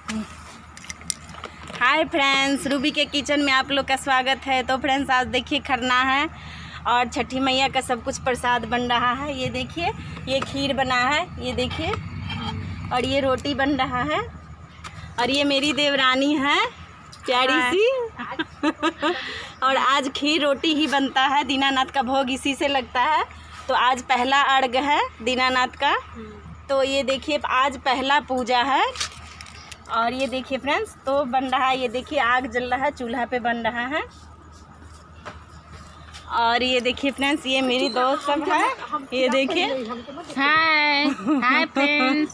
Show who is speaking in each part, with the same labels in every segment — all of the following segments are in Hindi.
Speaker 1: हाय फ्रेंड्स, रूबी के किचन में आप लोग का स्वागत है। तो फ्रेंड्स, आज देखिए खरना है और छठी मैया का सब कुछ प्रसाद बन रहा है। ये देखिए, ये खीर बना है, ये देखिए, और ये रोटी बन रहा है, और ये मेरी देवरानी है प्यारी सी और आज खीर रोटी ही बनता है। दीनानाथ का भोग इसी से लगता है। तो आज पहला अर्घ है दीनानाथ का। तो ये देखिए, आज पहला पूजा है। और ये देखिए फ्रेंड्स, तो बन रहा है, ये देखिए आग जल रहा है, चूल्हा पे बन रहा है। और ये देखिए फ्रेंड्स, ये मेरी दोस्त सब है, ये देखिए।
Speaker 2: Hi hi friends.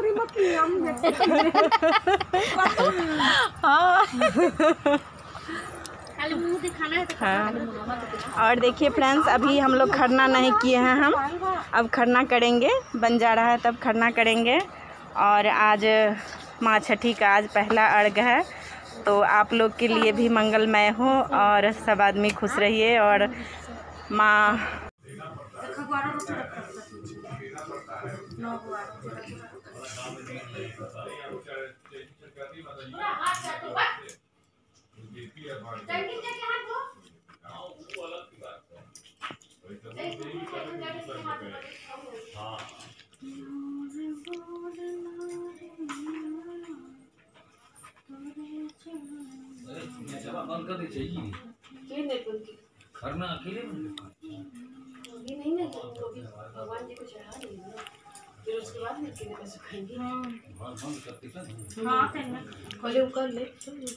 Speaker 1: और देखिए फ्रेंड्स, अभी हम लोग खरना नहीं किए हैं, हम अब खरना करेंगे। बन जा रहा है तब खरना करेंगे। और आज माँ छठी का आज पहला अर्घ है। तो आप लोग के लिए भी मंगलमय हो और सब आदमी खुश रहिए। और माँ
Speaker 3: बंद कर दी चाहिए खरना अकेले नहीं ना, भगवान जी को चढ़ा देंगे, फिर उसके बाद में अकेले कैसे खाएंगे। बंद करते क्या? हाँ पहले वो कर ले,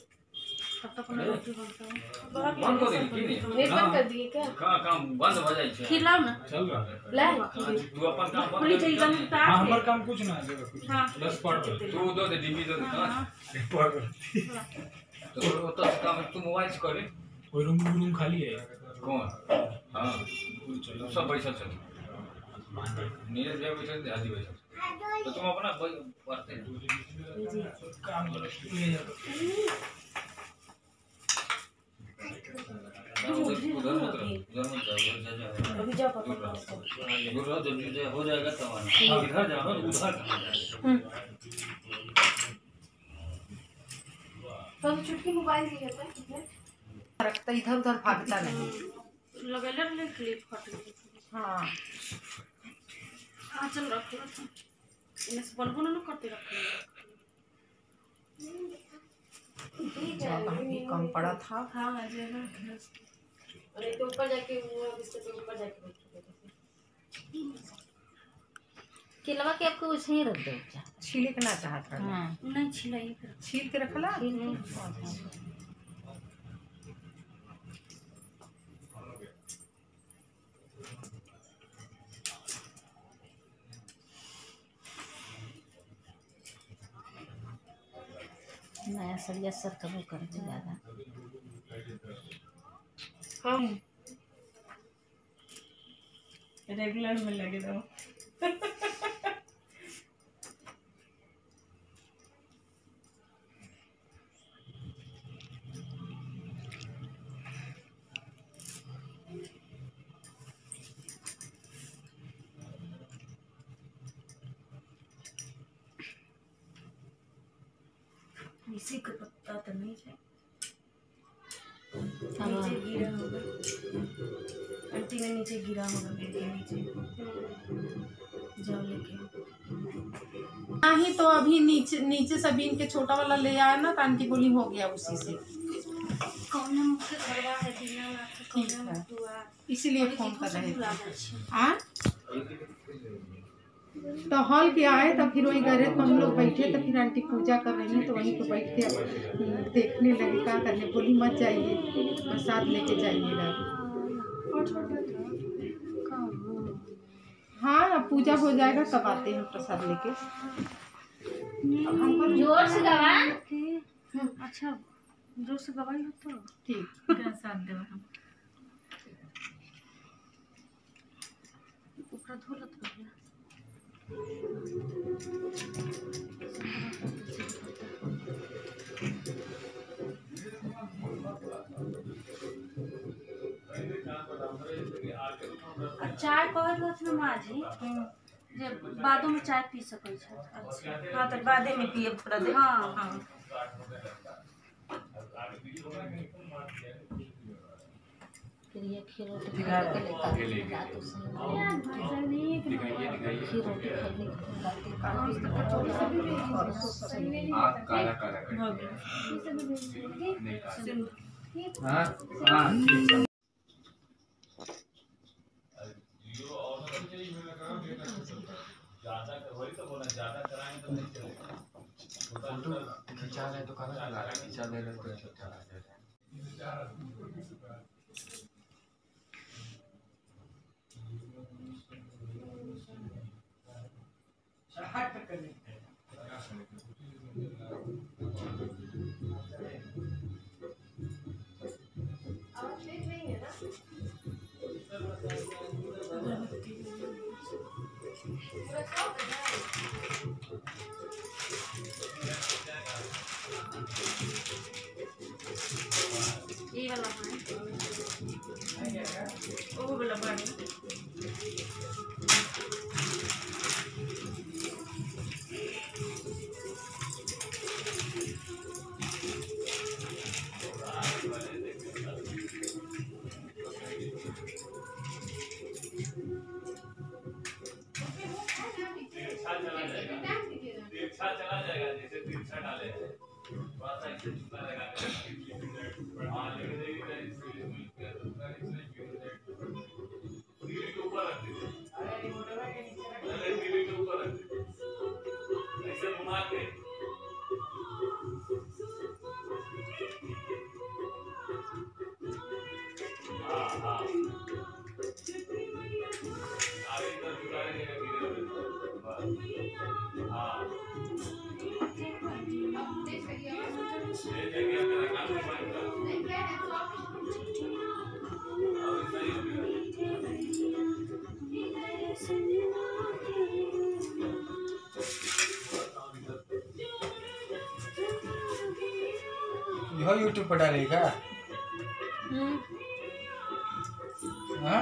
Speaker 3: बंद कर दिए, बंद कर दिए क्या? काम बंद हो जाए, खिलाओ ना, चल रहा है ले तू अपन काम कर ले। हां हमर काम कुछ ना है, कुछ हां 10 पार्ट तू दो दे डीबी दो दे एक पार्ट तो तो काम तू मोबाइल से करे। कोई रूम खाली है कौन? हाँ सब पैसा चल नीरज भाई पैसा दे आदि पैसा तो तुम अपना पढ़ते काम करो उधर मत हो जाएगा तुम्हारा। इधर जाओ उधर तो चुटकी मोबाइल नहीं रहता रखता, इधर उधर भागता नहीं। लगेलर ले क्लिप फट गई। हां हां चल रख लो, इनसे बलबो ना करते रख लो। ये कम पड़ा था। हां जगह अरे तो ऊपर जाके वो बिस्तर पे ऊपर जाके बैठो।
Speaker 2: केलवा के आपको वैसे ही रख दो,
Speaker 3: छिलकना चाहता है।
Speaker 2: हां
Speaker 1: नहीं छिलाई,
Speaker 3: छील के रखला।
Speaker 2: नया सरिया सर कबू कर दे ज्यादा।
Speaker 1: हम रेगुलर में लगे रहो। इसी का पत्ता तो नहीं है, नीचे गिरा होगा, आंटी ने नीचे गिरा होगा, गिर के नीचे जाओ लेके।
Speaker 4: नहीं तो अभी नीचे सभी इनके छोटा वाला ले आया ना, तो आंटी बोली हो गया उसी से।
Speaker 1: कौन मुझे करवा है दीनानाथ, कौन हुआ,
Speaker 4: इसीलिए फोन कर रहे थे। हाँ तो हॉल के आए, तो फिर वही गए तो हम लोग बैठे, तो फिर आंटी पूजा कर रही हैं, तो वहीं पे बैठ के देखने लगे क्या करने। बोली मत जाइए, प्रसाद लेके जाइएगा। हाँ अब पूजा हो जाएगा तब आते हैं प्रसाद लेके।
Speaker 2: जोर से गवा।
Speaker 1: अच्छा जोर से गवाई हो तो
Speaker 4: ठीक
Speaker 1: प्रसाद देव हम ऊपर धोलत हो गया। चाय कहत रहत न माँ जी,
Speaker 2: जे बादो में चाय पी सकै छै।
Speaker 1: अच्छा हाँ तो बादे में पिए थोड़ा देर।
Speaker 2: हाँ।
Speaker 1: हाँ
Speaker 2: फिर ये खीर रोटी खाने के लिए बात तो सही
Speaker 3: दिखाइए दिखाइए।
Speaker 2: खीर रोटी खाने की
Speaker 3: आँख काला काला कर
Speaker 1: हो
Speaker 3: दिया।
Speaker 1: गया।
Speaker 3: नहीं काला। हाँ हाँ ठीक है। फोटो खिंचा रहे तो कहाँ चला रहा है, खिंचा ले रहे तो चला रहे।
Speaker 1: ये वाला है वो वाला पानी।
Speaker 3: चला जाएगा जैसे तिरछा डाले थोड़ा सा इसे झुका लगा हाँ लेकिन टीवी के ऊपर रख दीजिए। टीवी के ऊपर रख दीजिए ऐसे घुमा के। हाँ हाँ आगे इधर झुका देंगे हाँ
Speaker 5: यह यूट्यूब पर डालेगा। हाँ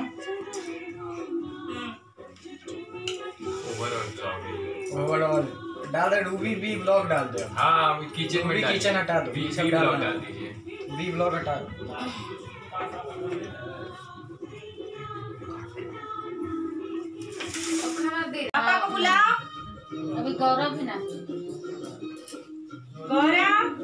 Speaker 5: ओवरऑल डाल दे। रूबी बी ब्लॉग डाल दे।
Speaker 3: हाँ किचन में
Speaker 5: किचन हटा दो।
Speaker 3: बी
Speaker 5: सब
Speaker 3: ब्लॉग
Speaker 5: डालना।
Speaker 3: डाल दीजिए।
Speaker 5: बी ब्लॉग हटा दो।
Speaker 1: पापा को बुलाओ।
Speaker 2: अभी गौरव भी ना
Speaker 1: गौरव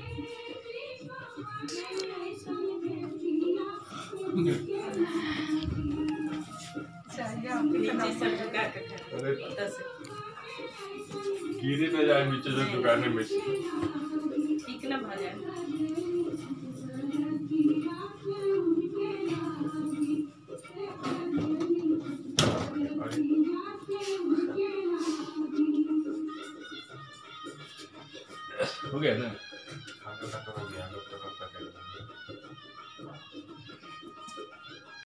Speaker 1: नीचे से झुका के खड़ा।
Speaker 3: गिरी न जाए नीचे से दुकान में।
Speaker 1: ठीक ना भाजा।
Speaker 3: हो गया ना? खाना हो गया। हम लोग तो कब तक